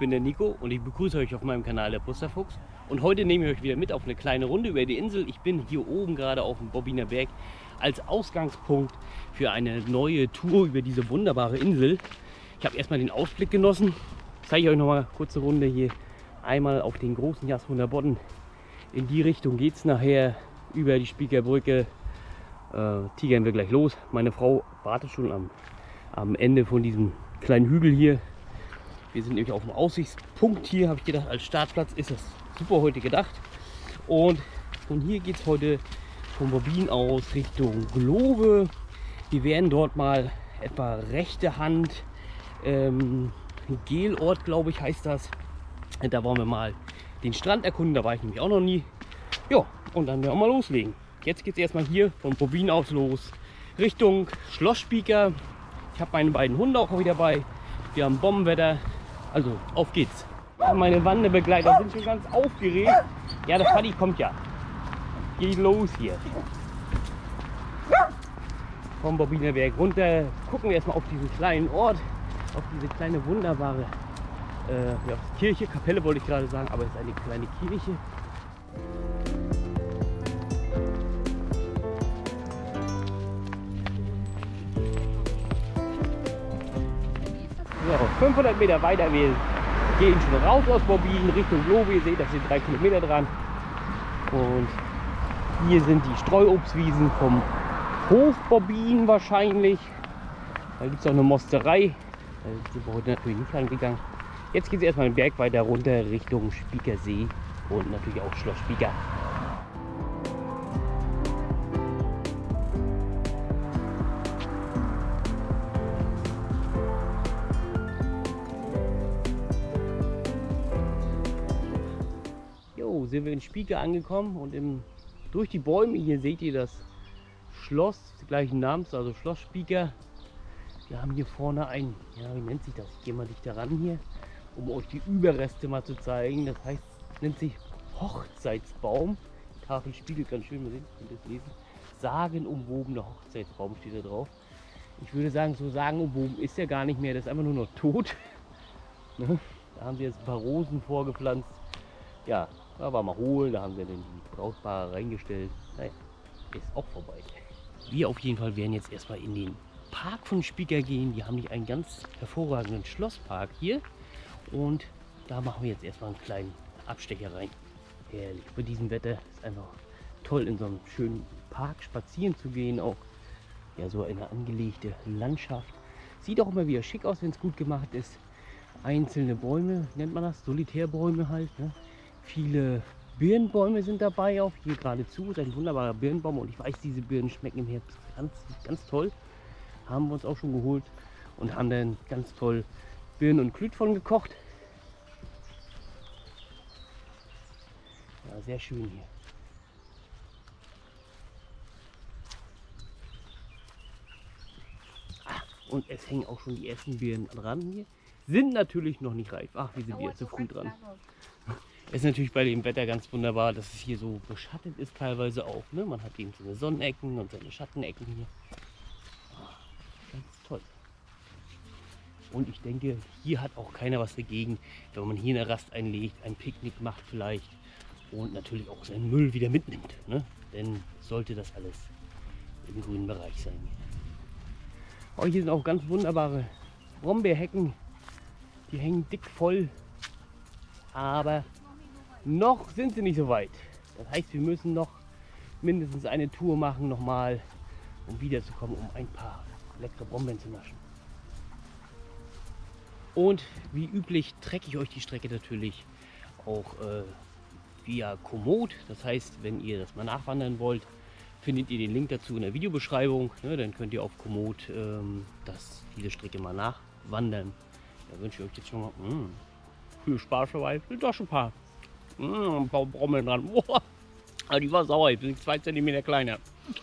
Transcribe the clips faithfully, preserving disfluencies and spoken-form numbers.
bin der Nico und ich begrüße euch auf meinem Kanal der Busterfuchs. Und heute nehme ich euch wieder mit auf eine kleine Runde über die Insel. Ich bin hier oben gerade auf dem Bobbiner Berg als Ausgangspunkt für eine neue Tour über diese wunderbare Insel. Ich habe erstmal den Ausblick genossen. Ich zeige euch noch mal eine kurze Runde hier. Einmal auf den großen Jasmunder Bodden. In die Richtung geht es nachher über die Spiekerbrücke. Äh, tigern wir gleich los. Meine Frau wartet schon am, am Ende von diesem kleinen Hügel hier. Wir sind nämlich auf dem Aussichtspunkt hier, habe ich gedacht, als Startplatz ist das super heute gedacht. Und von hier geht es heute vom Bobbin aus Richtung Glove. Wir werden dort mal etwa rechte Hand, ähm, Gelort, glaube ich, heißt das. Da wollen wir mal den Strand erkunden, da war ich nämlich auch noch nie. Ja, und dann werden wir auch mal loslegen. Jetzt geht es erstmal hier vom Bobbin aus los Richtung Schloss Spieker. Ich habe meine beiden Hunde auch wieder dabei. Wir haben Bombenwetter. Also, auf geht's. Ja, meine Wanderbegleiter sind schon ganz aufgeregt. Ja, das Paddy kommt ja. Geht los hier. Vom Bobbiner Berg runter. Gucken wir erstmal auf diesen kleinen Ort. Auf diese kleine wunderbare äh, ja, Kirche. Kapelle wollte ich gerade sagen, aber es ist eine kleine Kirche. So, fünfhundert Meter weiter, wir gehen schon raus aus Bobbin Richtung Glove. Ihr seht, da sind drei Kilometer dran. Und hier sind die Streuobstwiesen vom Hof Bobbin wahrscheinlich. Da gibt es auch eine Mosterei. Da sind wir heute natürlich nicht angegangen. Jetzt geht es erstmal den Berg weiter runter Richtung Spiekersee und natürlich auch Schloss Spieker. Sind wir in Spieker angekommen und im, durch die Bäume hier seht ihr das Schloss des gleichen Namens, also Schloss Spieker. Wir haben hier vorne ein, ja, wie nennt sich das? Ich gehe mal dichter ran hier, um euch die Überreste mal zu zeigen. Das heißt, nennt sich Hochzeitsbaum. Die Tafel spiegelt ganz schön, man sieht, könnt ihr es lesen. Sagenumwobener Hochzeitsbaum steht da drauf. Ich würde sagen, so sagenumwoben ist er gar nicht mehr, das ist einfach nur noch tot. Da haben sie jetzt ein paar Rosen vorgepflanzt. Ja, da war mal holen, da haben wir den die Brautpaare reingestellt. Naja, ist auch vorbei. Wir auf jeden Fall werden jetzt erstmal in den Park von Spieker gehen. Die haben nicht einen ganz hervorragenden Schlosspark hier. Und da machen wir jetzt erstmal einen kleinen Abstecher rein. Herrlich, bei diesem Wetter ist einfach toll, in so einem schönen Park spazieren zu gehen. Auch ja, so eine angelegte Landschaft. Sieht auch immer wieder schick aus, wenn es gut gemacht ist. Einzelne Bäume, nennt man das, Solitärbäume halt. Ne? Viele Birnbäume sind dabei, auch hier geradezu. Ist ein wunderbarer Birnbaum und ich weiß, diese Birnen schmecken im Herbst ganz, ganz toll. Haben wir uns auch schon geholt und haben dann ganz toll Birnen und Klüt von gekocht. Ja, sehr schön hier. Ah, und es hängen auch schon die ersten Birnen dran hier. Sind natürlich noch nicht reif. Ach, wie sind wir jetzt so früh dran. Ist natürlich bei dem Wetter ganz wunderbar, dass es hier so beschattet ist teilweise auch. Ne? Man hat eben so eine Sonnenecken und seine Schattenecken hier. Ganz toll. Und ich denke, hier hat auch keiner was dagegen, wenn man hier eine Rast einlegt, ein Picknick macht vielleicht und natürlich auch seinen Müll wieder mitnimmt. Ne? Denn sollte das alles im grünen Bereich sein. Oh, hier sind auch ganz wunderbare Brombeerhecken. Die hängen dick voll. Aber noch sind sie nicht so weit. Das heißt, wir müssen noch mindestens eine Tour machen nochmal, um wiederzukommen, um ein paar leckere Brombeeren zu naschen. Und wie üblich trecke ich euch die Strecke natürlich auch äh, via Komoot. Das heißt, wenn ihr das mal nachwandern wollt, findet ihr den Link dazu in der Videobeschreibung. Ne, dann könnt ihr auf Komoot ähm, das, diese Strecke mal nachwandern. Da wünsche ich euch jetzt schon mal mh, viel Spaß dabei. Sind doch schon ein paar, mh, ein paar Brombeeren dran. Boah, aber die war sauer, die sind zwei Zentimeter kleiner.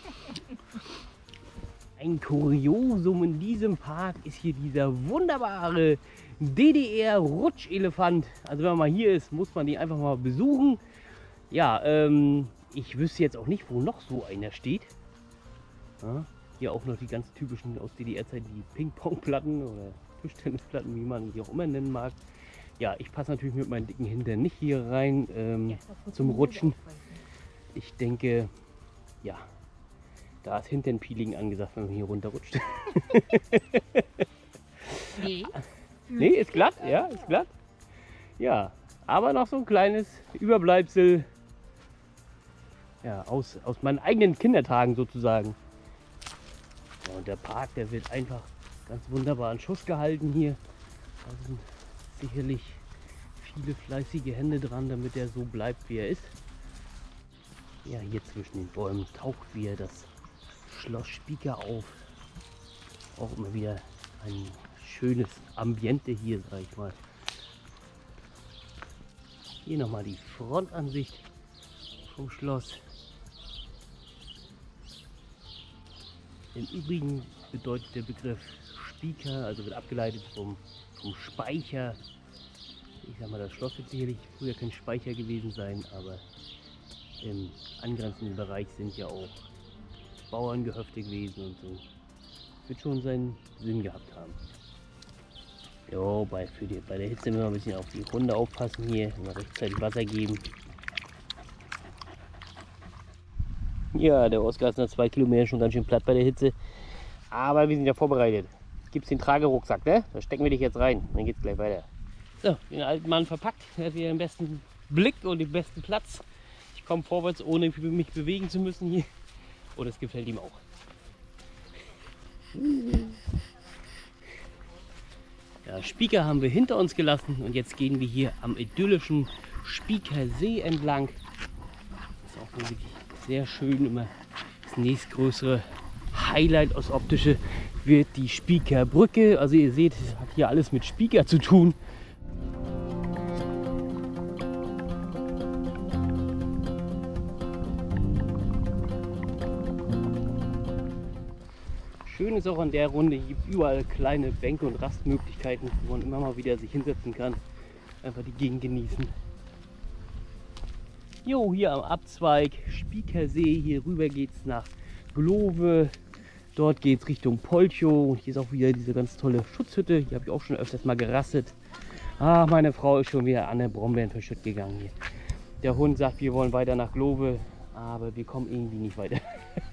Ein Kuriosum in diesem Park ist hier dieser wunderbare D D R-Rutschelefant. Also wenn man mal hier ist, muss man den einfach mal besuchen. Ja, ähm, ich wüsste jetzt auch nicht, wo noch so einer steht. Ja, hier auch noch die ganz typischen aus D D R-Zeiten, die Ping-Pong-Platten oder Tischtennisplatten, wie man die auch immer nennen mag. Ja, ich passe natürlich mit meinen dicken Hintern nicht hier rein ähm, ja, zum Rutschen. Ich denke, ja, da ist Hinternpeeling angesagt, wenn man hier runterrutscht. Nee. Nee, ist glatt, ja, ist glatt. Ja, aber noch so ein kleines Überbleibsel ja, aus, aus meinen eigenen Kindertagen sozusagen. Ja, und der Park, der wird einfach ganz wunderbar in Schuss gehalten hier. Da sind sicherlich viele fleißige Hände dran, damit er so bleibt, wie er ist. Ja, hier zwischen den Bäumen taucht wieder das Schloss Spieker auf. Auch immer wieder ein schönes Ambiente hier, sag ich mal. Hier nochmal die Frontansicht vom Schloss. Im Übrigen bedeutet der Begriff Spieker, also wird abgeleitet vom, vom Speicher. Ich sag mal, das Schloss wird sicherlich früher kein Speicher gewesen sein, aber im angrenzenden Bereich sind ja auch Bauerngehöfte gewesen und so. Wird schon seinen Sinn gehabt haben. Jo, bei, für die, bei der Hitze müssen wir ein bisschen auf die Hunde aufpassen hier, immer rechtzeitig Wasser geben. Ja, der Oskar ist nach zwei Kilometern schon ganz schön platt bei der Hitze. Aber wir sind ja vorbereitet. Gibt es den Tragerucksack, ne? Da stecken wir dich jetzt rein, dann geht's gleich weiter. So, den alten Mann verpackt, er hat wieder den besten Blick und den besten Platz. Ich komme vorwärts, ohne mich bewegen zu müssen hier. Und es gefällt ihm auch. Ja, Spieker haben wir hinter uns gelassen und jetzt gehen wir hier am idyllischen Spieker See entlang. Das ist auch wirklich sehr schön. Immer das nächstgrößere Highlight aus Optische wird die Spieker Brücke. Also ihr seht, es hat hier alles mit Spieker zu tun. Schön ist auch an der Runde, hier gibt überall kleine Bänke und Rastmöglichkeiten, wo man immer mal wieder sich hinsetzen kann. Einfach die Gegend genießen. Jo, hier am Abzweig Spiekersee, hier rüber geht es nach Glove. Dort geht es Richtung Polchow und hier ist auch wieder diese ganz tolle Schutzhütte. Hier habe ich auch schon öfters mal gerastet. Ah, meine Frau ist schon wieder an der Brombeeren verschütt gegangen hier. Der Hund sagt, wir wollen weiter nach Glove, aber wir kommen irgendwie nicht weiter.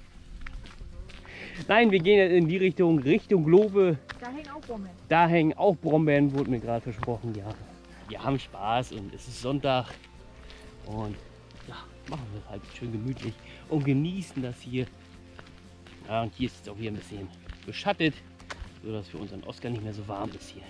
Nein, wir gehen jetzt in die Richtung, Richtung Glove. Da hängen auch Brombeeren. Da hängen auch Brombeeren, wurde mir gerade versprochen. Ja, wir haben Spaß und es ist Sonntag. Und ja, machen wir es halt schön gemütlich und genießen das hier. Ja, und hier ist es auch wieder ein bisschen beschattet, sodass für unseren Oskar nicht mehr so warm ist hier.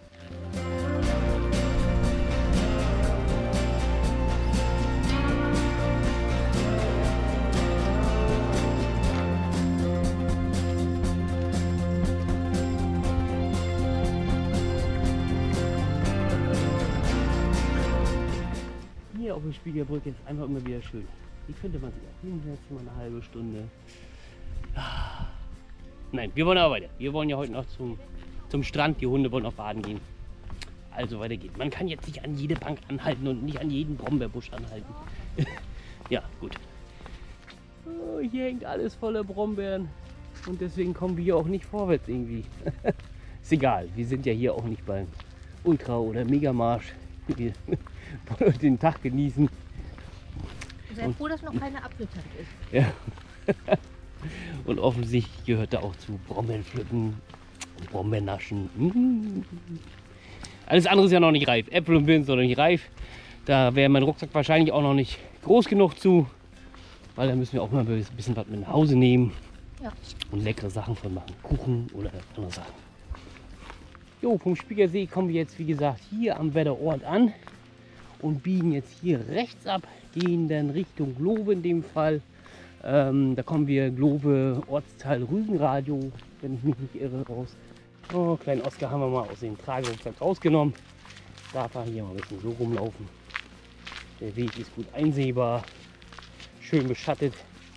Hier auf der Spiekerbrücke ist einfach immer wieder schön. Hier könnte man sich auch hinsetzen, mal eine halbe Stunde. Nein, wir wollen aber weiter. Wir wollen ja heute noch zum, zum Strand. Die Hunde wollen auch baden gehen. Also weiter geht. Man kann jetzt nicht an jede Bank anhalten und nicht an jeden Brombeerbusch anhalten. Ja, gut. Oh, hier hängt alles voller Brombeeren. Und deswegen kommen wir hier auch nicht vorwärts irgendwie. Ist egal, wir sind ja hier auch nicht beim Ultra- oder Megamarsch. Wir wollen den Tag genießen. Sehr froh, dass noch keine Apfelzeit ist. Ja. Und offensichtlich gehört da auch zu Brombeeren pflücken und Brombeeren naschen. Mmh. Alles andere ist ja noch nicht reif. Äpfel und Birnen sind noch nicht reif. Da wäre mein Rucksack wahrscheinlich auch noch nicht groß genug zu. Weil da müssen wir auch mal ein bisschen was mit nach Hause nehmen. Ja. Und leckere Sachen von machen. Kuchen oder andere Sachen. Jo, vom Spiekersee kommen wir jetzt wie gesagt hier am Wetterort an. Und biegen jetzt hier rechts ab. Gehen dann Richtung Glove in dem Fall. Ähm, da kommen wir Glove, Ortsteil Rügenradio, wenn ich mich nicht irre, raus. Oh, kleinen Oskar haben wir mal aus dem Tragerucksack rausgenommen. Darf er hier mal ein bisschen so rumlaufen. Der Weg ist gut einsehbar, schön beschattet.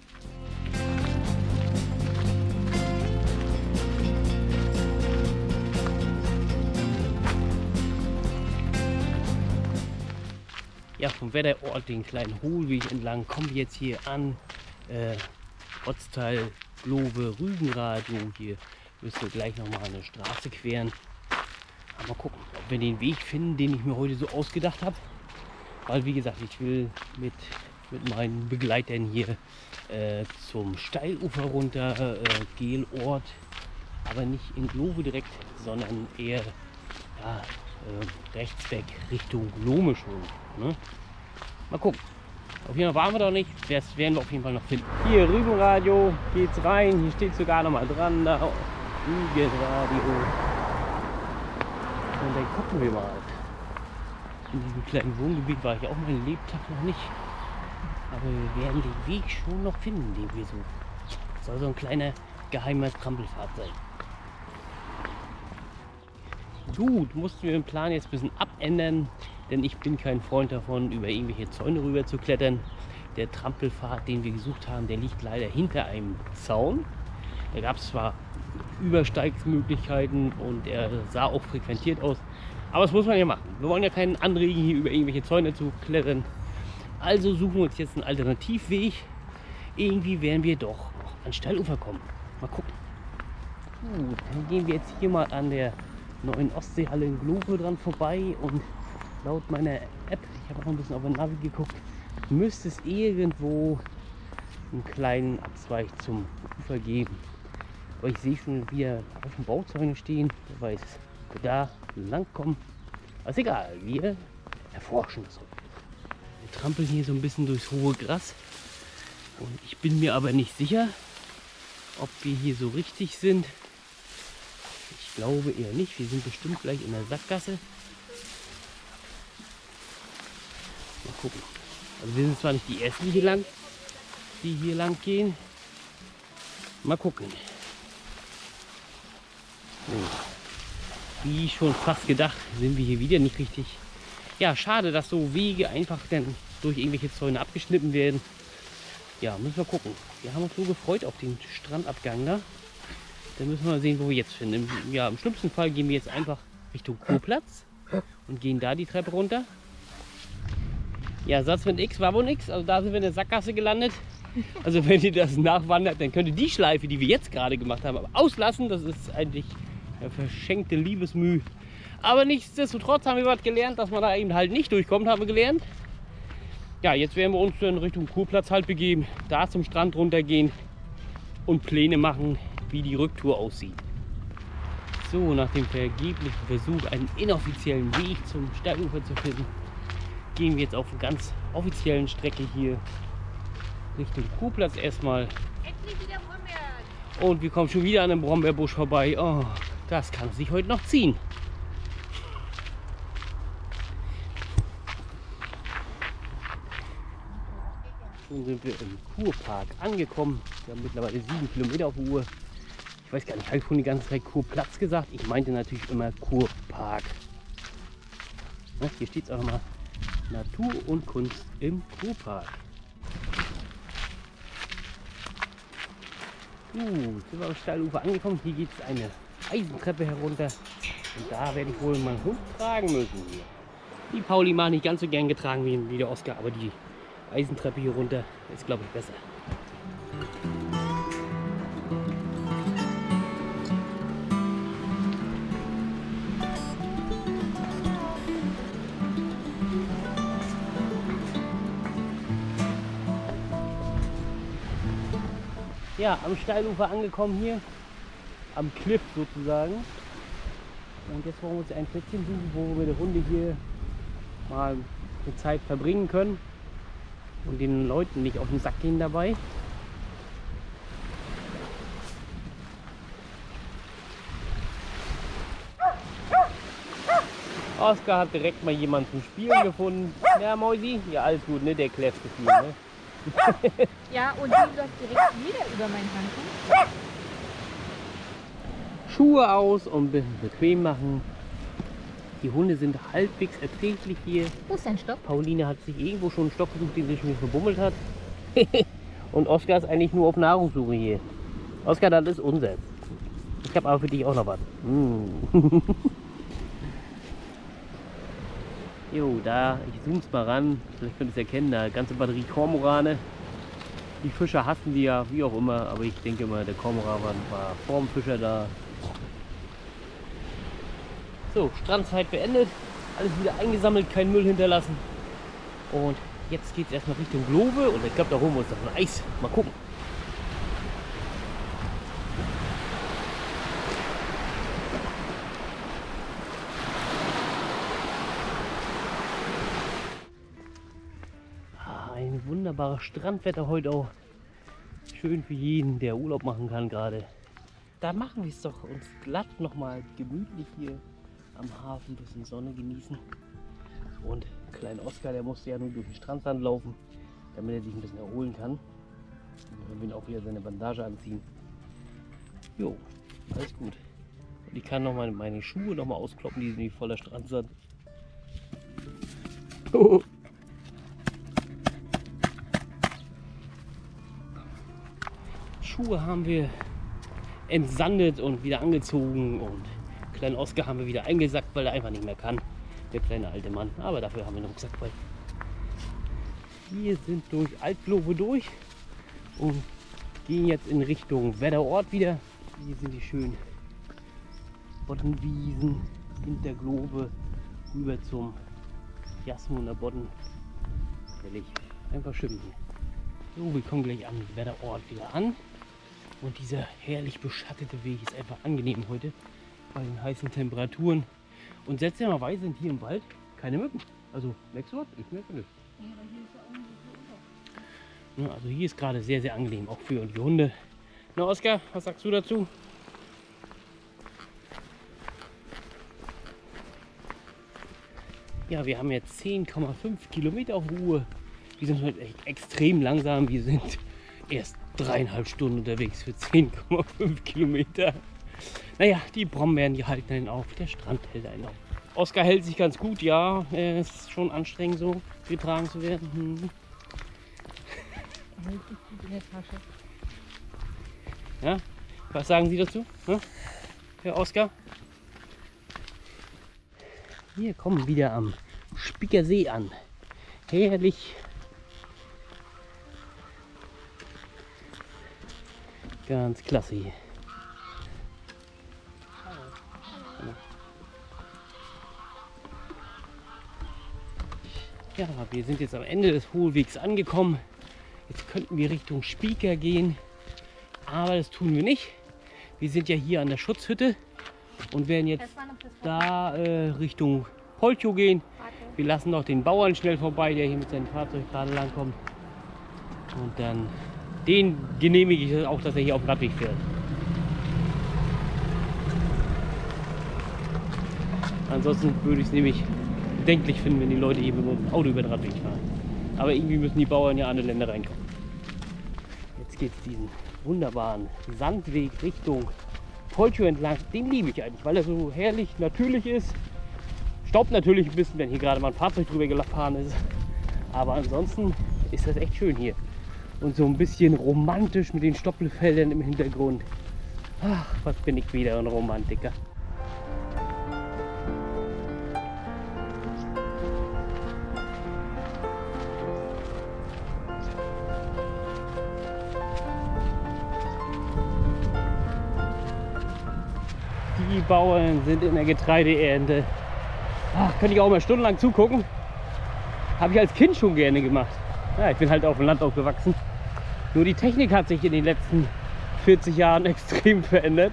Ja, vom Wetterort, den kleinen Hohlweg entlang, kommen wir jetzt hier an. Äh, Ortsteil Glove, Rügenradio. Hier müssen wir gleich noch mal eine Straße queren. Mal gucken, ob wir den Weg finden, den ich mir heute so ausgedacht habe. Weil wie gesagt, ich will mit, mit meinen Begleitern hier äh, zum Steilufer runter, äh, Gelort, aber nicht in Glove direkt, sondern eher ja, äh, rechts weg Richtung Lomisch. Ne? Mal gucken. Auf jeden Fall waren wir doch nicht, das werden wir auf jeden Fall noch finden. Hier Rübenradio, geht's rein, hier steht sogar noch mal dran, da Rügenradio. Und dann gucken wir mal. In diesem kleinen Wohngebiet war ich auch meinen Lebtag noch nicht. Aber wir werden den Weg schon noch finden, den wir suchen. Das soll so ein kleiner geheimer Trampelpfad sein. Gut, mussten wir den Plan jetzt ein bisschen abändern, denn ich bin kein Freund davon, über irgendwelche Zäune rüber zu klettern. Der Trampelpfad, den wir gesucht haben, der liegt leider hinter einem Zaun. Da gab es zwar Übersteigsmöglichkeiten und er sah auch frequentiert aus, aber das muss man ja machen. Wir wollen ja keinen anregen, hier über irgendwelche Zäune zu klettern. Also suchen wir uns jetzt einen Alternativweg. Irgendwie werden wir doch noch ans Steilufer kommen. Mal gucken. Gut, dann gehen wir jetzt hier mal an der neuen Ostseehalle in Glove dran vorbei und laut meiner App, ich habe auch ein bisschen auf den Navi geguckt, müsste es irgendwo einen kleinen Abzweig zum Ufer geben. Aber ich sehe schon wieder auf dem Bauzäune stehen, wer weiß, wir da lang kommen. Aber ist egal, wir erforschen das. Wir trampeln hier so ein bisschen durchs hohe Gras und ich bin mir aber nicht sicher, ob wir hier so richtig sind. Ich glaube eher nicht, wir sind bestimmt gleich in der Sackgasse. Mal gucken. Also wir sind zwar nicht die ersten, die hier lang, die hier lang gehen. Mal gucken. Wie schon fast gedacht, sind wir hier wieder nicht richtig. Ja, schade, dass so Wege einfach dann durch irgendwelche Zäune abgeschnitten werden. Ja, müssen wir gucken. Wir haben uns so gefreut auf den Strandabgang da. Dann müssen wir mal sehen, wo wir jetzt finden. Ja, im schlimmsten Fall gehen wir jetzt einfach Richtung Kurplatz und gehen da die Treppe runter. Ja, Satz mit X war wohl nix. Also da sind wir in der Sackgasse gelandet. Also wenn ihr das nachwandert, dann könnt ihr die Schleife, die wir jetzt gerade gemacht haben, aber auslassen. Das ist eigentlich eine verschenkte Liebesmüh. Aber nichtsdestotrotz haben wir was gelernt, dass man da eben halt nicht durchkommt, haben wir gelernt. Ja, jetzt werden wir uns dann Richtung Kurplatz halt begeben, da zum Strand runtergehen und Pläne machen, wie die Rücktour aussieht. So, nach dem vergeblichen Versuch, einen inoffiziellen Weg zum Steilufer zu finden, gehen wir jetzt auf einer ganz offiziellen Strecke hier Richtung Kurplatz erstmal. Und wir kommen schon wieder an einem Brombeerbusch vorbei. Oh, das kann sich heute noch ziehen. Schon sind wir im Kurpark angekommen. Wir haben mittlerweile sieben Kilometer auf der Uhr. Ich weiß gar nicht, habe ich schon die ganze Zeit Kurplatz gesagt? Ich meinte natürlich immer Kurpark. Ja, hier steht es auch nochmal. Natur und Kunst im Kurpark. Gut, sind wir am Steilufer angekommen. Hier geht es eine Eisentreppe herunter. Und da werde ich wohl meinen Hund tragen müssen. Hier. Die Pauli mag nicht ganz so gern getragen wie, wie der Oskar, aber die Eisentreppe hier runter ist, glaube ich, besser. Ja, am Steilufer angekommen hier, am Cliff sozusagen. Und jetzt wollen wir uns ein Plätzchen suchen, wo wir die Hunde hier mal eine Zeit verbringen können und den Leuten nicht auf den Sack gehen dabei. Oskar hat direkt mal jemanden zum Spielen gefunden. Ja, Mäusi? Ja, alles gut, ne? Der kläfft viel, ne? Ja, und die läuft direkt wieder über meinen Handtuch. Schuhe aus und ein bisschen bequem machen. Die Hunde sind halbwegs erträglich hier. Wo ist dein Stock? Pauline hat sich irgendwo schon einen Stock gesucht, den sie schon verbummelt hat. Und Oskar ist eigentlich nur auf Nahrungssuche hier. Oskar, das ist unser. Ich habe aber für dich auch noch was. Mm. Jo, da, ich zoom's mal ran. Vielleicht könnt ihr es erkennen, da ganze Batterie Kormorane. Die Fischer hassen die ja, wie auch immer, aber ich denke mal, der Kormoran war vor dem Fischer da. So, Strandzeit beendet. Alles wieder eingesammelt, kein Müll hinterlassen. Und jetzt geht es erstmal Richtung Globe und ich glaube, da holen wir uns noch ein Eis. Mal gucken. Ah, ein wunderbares Strandwetter heute auch. Schön für jeden, der Urlaub machen kann gerade. Da machen wir es doch uns glatt nochmal gemütlich hier am Hafen, ein bisschen Sonne genießen. Und klein Oskar, der musste ja nur durch den Strandsand laufen, damit er sich ein bisschen erholen kann. Und dann will auch wieder seine Bandage anziehen. Jo, alles gut. Und ich kann noch mal meine Schuhe noch mal auskloppen, die sind nicht voller Strandsand. Oh. Schuhe haben wir entsandet und wieder angezogen und kleinen Oskar haben wir wieder eingesackt, weil er einfach nicht mehr kann, der kleine alte Mann. Aber dafür haben wir einen Rucksack bei. Wir sind durch Altglobe durch und gehen jetzt in Richtung Wetterort wieder. Hier sind die schönen Boddenwiesen hinter Globe rüber zum Jasmuner Bodden. Herrlich, einfach schön hier. So, wir kommen gleich am Wetterort wieder an. Und dieser herrlich beschattete Weg ist einfach angenehm heute bei den heißen Temperaturen. Und seltsamerweise sind hier im Wald keine Mücken. Also, merkst du was? Ich merke nicht. Ja, also hier ist gerade sehr, sehr angenehm, auch für die Hunde. Na Oskar, was sagst du dazu? Ja, wir haben jetzt zehn Komma fünf Kilometer auf Ruhe. Wir sind heute echt extrem langsam. Wir sind erst dreieinhalb Stunden unterwegs für zehn Komma fünf Kilometer. Naja, die Brombeeren, die halten einen auf. Der Strand hält einen auf. Oskar hält sich ganz gut, ja. Es ist schon anstrengend, so getragen zu werden. Hm. Hält sich gut in der Tasche. Ja, was sagen Sie dazu, hm? Herr Oskar? Wir kommen wieder am Spieker See an. Herrlich. Ganz klasse hier. Ja, wir sind jetzt am Ende des Hohlwegs angekommen. Jetzt könnten wir Richtung Spieker gehen, aber das tun wir nicht. Wir sind ja hier an der Schutzhütte und werden jetzt da äh, Richtung Polcho gehen. Wir lassen noch den Bauern schnell vorbei, der hier mit seinem Fahrzeug gerade lang kommt. Und dann den genehmige ich auch, dass er hier auf dem Radweg fährt. Ansonsten würde ich es nämlich bedenklich finden, wenn die Leute hier mit dem Auto über den Radweg fahren. Aber irgendwie müssen die Bauern ja an die Länder reinkommen. Jetzt geht es diesen wunderbaren Sandweg Richtung Polcho entlang. Den liebe ich eigentlich, weil er so herrlich natürlich ist. Staubt natürlich ein bisschen, wenn hier gerade mal ein Fahrzeug drüber gefahren ist. Aber ansonsten ist das echt schön hier. Und so ein bisschen romantisch mit den Stoppelfeldern im Hintergrund. Ach, was bin ich wieder ein Romantiker. Die Bauern sind in der Getreideernte. Ach, könnte ich auch mal stundenlang zugucken. Habe ich als Kind schon gerne gemacht. Ja, ich bin halt auf dem Land aufgewachsen. Nur die Technik hat sich in den letzten vierzig Jahren extrem verändert.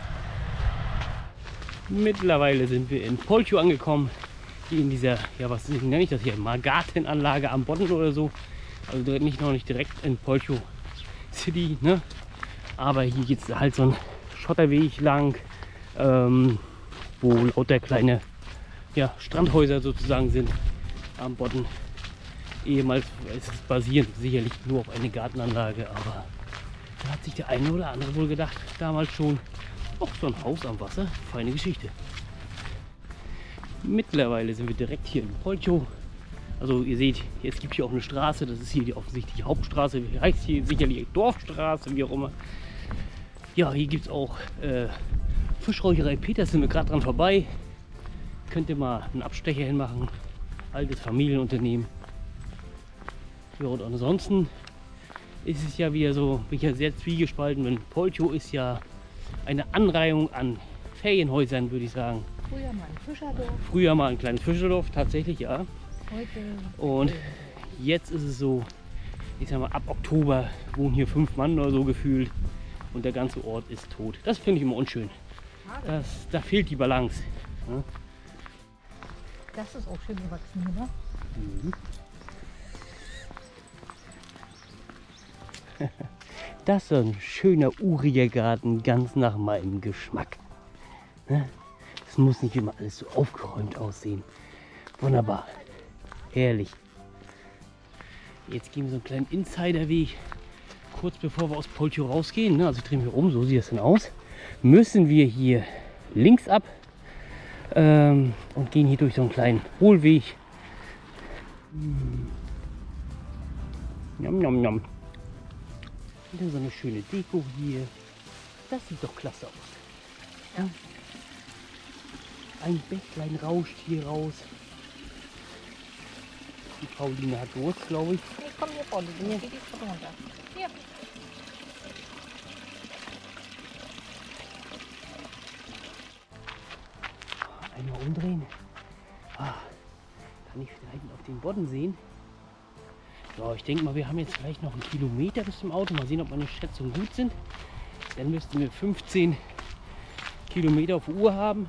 Mittlerweile sind wir in Polcho angekommen. Hier in dieser, ja was nenne ich das hier, Margartenanlage am Bodden oder so. Also nicht noch nicht direkt in Polcho City, ne? Aber hier geht es halt so ein Schotterweg lang, ähm, wo lauter kleine ja, Strandhäuser sozusagen sind am Bodden. Ehemals ist es basierend sicherlich nur auf eine Gartenanlage, aber da hat sich der eine oder andere wohl gedacht, damals schon, auch so ein Haus am Wasser, feine Geschichte. Mittlerweile sind wir direkt hier in Polcho. Also ihr seht, jetzt gibt es hier auch eine Straße, das ist hier die offensichtliche Hauptstraße, heißt hier sicherlich Dorfstraße, wie auch immer. Ja, hier gibt es auch äh, Fischräucherei Peters, sind wir gerade dran vorbei. Könnt ihr mal einen Abstecher hinmachen, altes Familienunternehmen. Ja, und ansonsten ist es ja wieder so, bin ich ja sehr zwiegespalten, denn Polcho ist ja eine Anreihung an Ferienhäusern, würde ich sagen. Früher mal ein Fischerdorf. Früher mal ein kleines Fischerdorf, tatsächlich, ja. Heute. Und jetzt ist es so, ich sag mal, ab Oktober wohnen hier fünf Mann oder so gefühlt und der ganze Ort ist tot. Das finde ich immer unschön. Das, da fehlt die Balance. Ja. Das ist auch schön gewachsen, oder? Mhm. Das ist ein schöner, uriger Garten, ganz nach meinem Geschmack. Es muss nicht immer alles so aufgeräumt aussehen. Wunderbar. Herrlich. Jetzt gehen wir so einen kleinen Insiderweg, kurz bevor wir aus Poltio rausgehen. Also ich drehe mich um, so sieht es dann aus. Müssen wir hier links ab ähm, und gehen hier durch so einen kleinen Hohlweg. Mm. Njam, njam, njam. Und dann so eine schöne Deko hier. Das sieht doch klasse aus. Ja. Ein Bächlein rauscht hier raus. Die Pauline hat Durst, glaube ich. Nee, komm hier vorne, du geh die Treppe runter. Hier. Einmal umdrehen. Ah, kann ich vielleicht auf den Bodden sehen? So, ich denke mal, wir haben jetzt vielleicht noch einen Kilometer bis zum Auto. Mal sehen, ob meine Schätzungen gut sind. Dann müssten wir fünfzehn Kilometer auf der Uhr haben.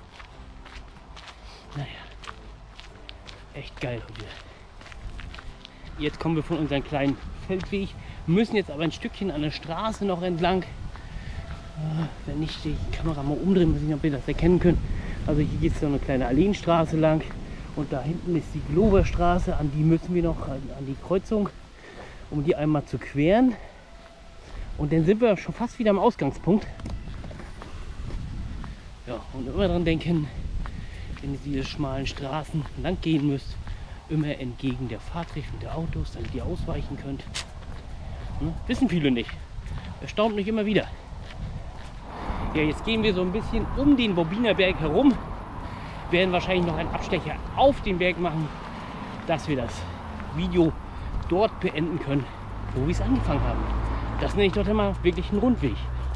Naja, echt geil heute. Jetzt kommen wir von unserem kleinen Feldweg, müssen jetzt aber ein Stückchen an der Straße noch entlang. Äh, wenn ich die Kamera mal umdrehen, muss ich, ob ihr das erkennen könnt. Also hier geht es so eine kleine Alleenstraße lang und da hinten ist die Globerstraße, an die müssen wir noch, an, an die Kreuzung, um die einmal zu queren. Und dann sind wir schon fast wieder am Ausgangspunkt. Ja, und immer dran denken, wenn ihr diese schmalen Straßen lang gehen müsst, immer entgegen der Fahrtrichtung der Autos, damit ihr ausweichen könnt. Ne? Wissen viele nicht. Erstaunt mich immer wieder. Ja, jetzt gehen wir so ein bisschen um den Bobiner Berg herum. Werden wahrscheinlich noch einen Abstecher auf den Berg machen, dass wir das Video dort beenden können, wo wir es angefangen haben. Das nenne ich dort immer wirklich einen Rundweg.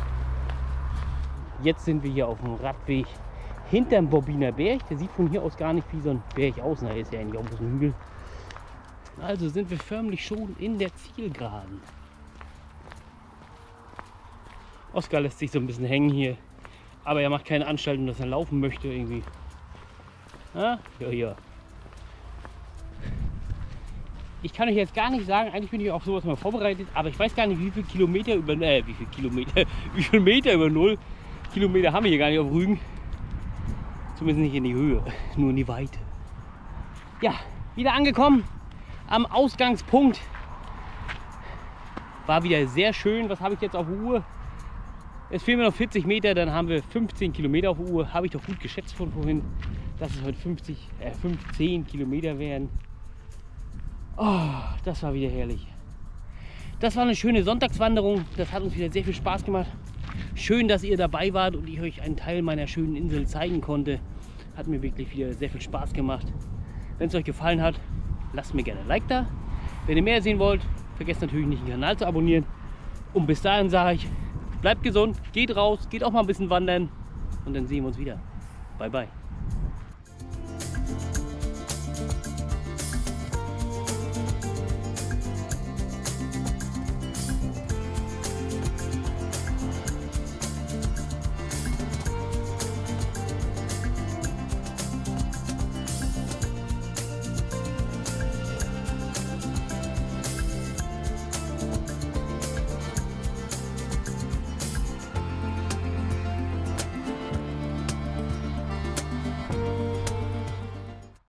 Jetzt sind wir hier auf dem Radweg hinterm Bobiner Berg. Der sieht von hier aus gar nicht wie so ein Berg aus. Na, ist ja eigentlich auch ein Hügel. Also sind wir förmlich schon in der Zielgeraden. Oskar lässt sich so ein bisschen hängen hier. Aber er macht keine Anstaltung, dass er laufen möchte irgendwie. Ah, ja, ja. Ich kann euch jetzt gar nicht sagen, eigentlich bin ich auf sowas mal vorbereitet, aber ich weiß gar nicht, wie viele Kilometer über, äh, wie viele Kilometer, wie viele Meter über null Kilometer haben wir hier gar nicht auf Rügen. Zumindest nicht in die Höhe, nur in die Weite. Ja, wieder angekommen am Ausgangspunkt. War wieder sehr schön. Was habe ich jetzt auf der Uhr? Es fehlen mir noch vierzig Meter, dann haben wir fünfzehn Kilometer auf der Uhr. Habe ich doch gut geschätzt von vorhin, dass es heute fünfzig, äh, fünfzehn Kilometer wären. Oh, das war wieder herrlich. Das war eine schöne Sonntagswanderung. Das hat uns wieder sehr viel Spaß gemacht. Schön, dass ihr dabei wart und ich euch einen Teil meiner schönen Insel zeigen konnte. Hat mir wirklich wieder sehr viel Spaß gemacht. Wenn es euch gefallen hat, lasst mir gerne ein Like da. Wenn ihr mehr sehen wollt, vergesst natürlich nicht den Kanal zu abonnieren. Und bis dahin sage ich, bleibt gesund, geht raus, geht auch mal ein bisschen wandern und dann sehen wir uns wieder. Bye bye.